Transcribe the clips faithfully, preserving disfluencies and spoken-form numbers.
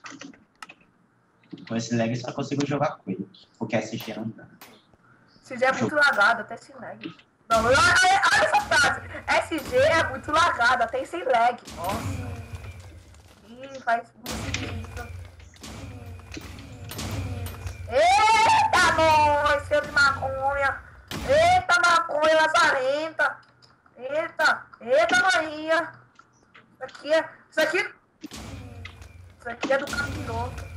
Com esse lag eu só consigo jogar com ele. Porque S G não dá. S G é muito lagado, até sem lag. Não, olha, olha essa frase. S G é muito lagado, até sem lag. Nossa. Ih, faz muito isso. Eita, nós, cheio de maconha. Eita, maconha lazarenta. Eita, eita, maninha. Isso aqui é... Isso aqui... Isso aqui é do capiroto.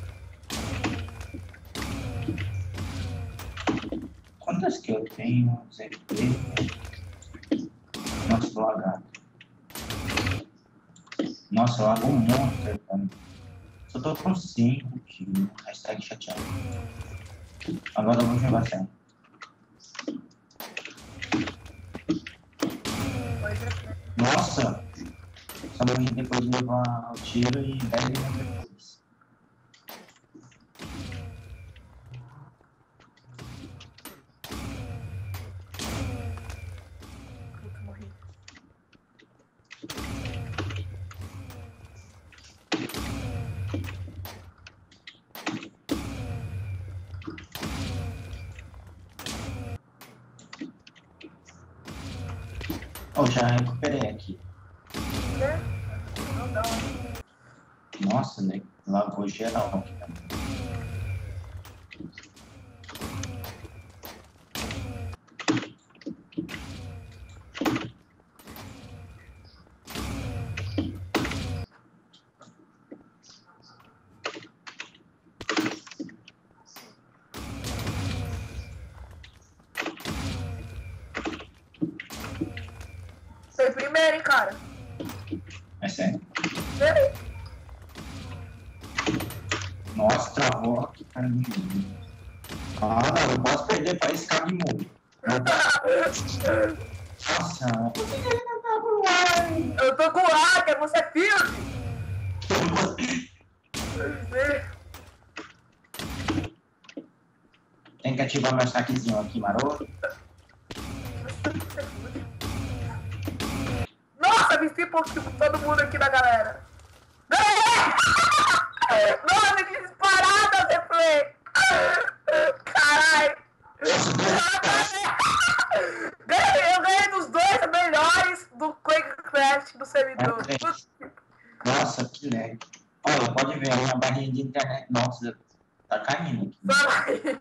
Quantas que eu tenho? zero três. Nossa, tô lagado. Nossa, lagou um monstro, cara. Só tô com cinco quilos. Hashtag chateado. Agora eu vou jogar sério. Nossa! Só morri depois de levar o tiro e dez minutos depois. Oh, já recuperei aqui. Nossa, né? Lavou geral aqui também. Foi primeiro, hein, cara? É sério? Sério? Nossa, travou aqui, cara. Ah, não, eu posso perder pra esse cara de mundo. Nossa, eu tô com hacker, você é filho? Tem que ativar meu saquezinho aqui, maroto. Nossa, me flipou aqui com todo mundo aqui da galera. Nossa, que disparada, Zé Play. Caralho. Eu ganhei dos dois melhores do QuakeCraft do servidor. Nossa, que lag. Olha, pode ver, a minha barrinha de internet, nossa, tá caindo aqui. Fala aí.